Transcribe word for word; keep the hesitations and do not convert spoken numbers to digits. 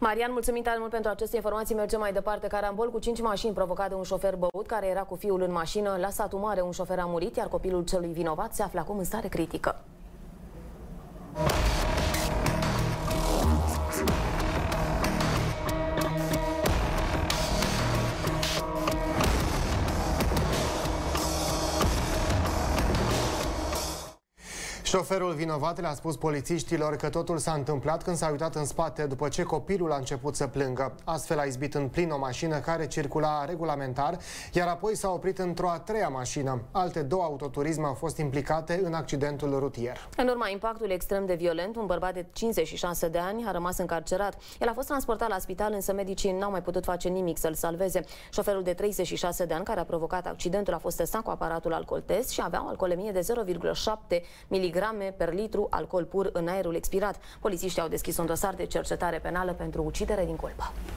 Marian, mulțumim tare mult pentru aceste informații. Mergem mai departe. Carambol cu cinci mașini provocat de un șofer băut care era cu fiul în mașină. La Satul Mare un șofer a murit, iar copilul celui vinovat se află acum în stare critică. Șoferul vinovat le-a spus polițiștilor că totul s-a întâmplat când s-a uitat în spate după ce copilul a început să plângă. Astfel a izbit în plin o mașină care circula regulamentar, iar apoi s-a oprit într-o a treia mașină. Alte două autoturisme au fost implicate în accidentul rutier. În urma impactului extrem de violent, un bărbat de cincizeci și șase de ani a rămas încarcerat. El a fost transportat la spital, însă medicii n-au mai putut face nimic să-l salveze. Șoferul de treizeci și șase de ani care a provocat accidentul a fost testat cu aparatul alcooltest și avea o alcoolemie de zero virgulă șapte miligrame per litru alcool pur în aerul expirat. Polițiștii au deschis un dosar de cercetare penală pentru ucidere din culpă.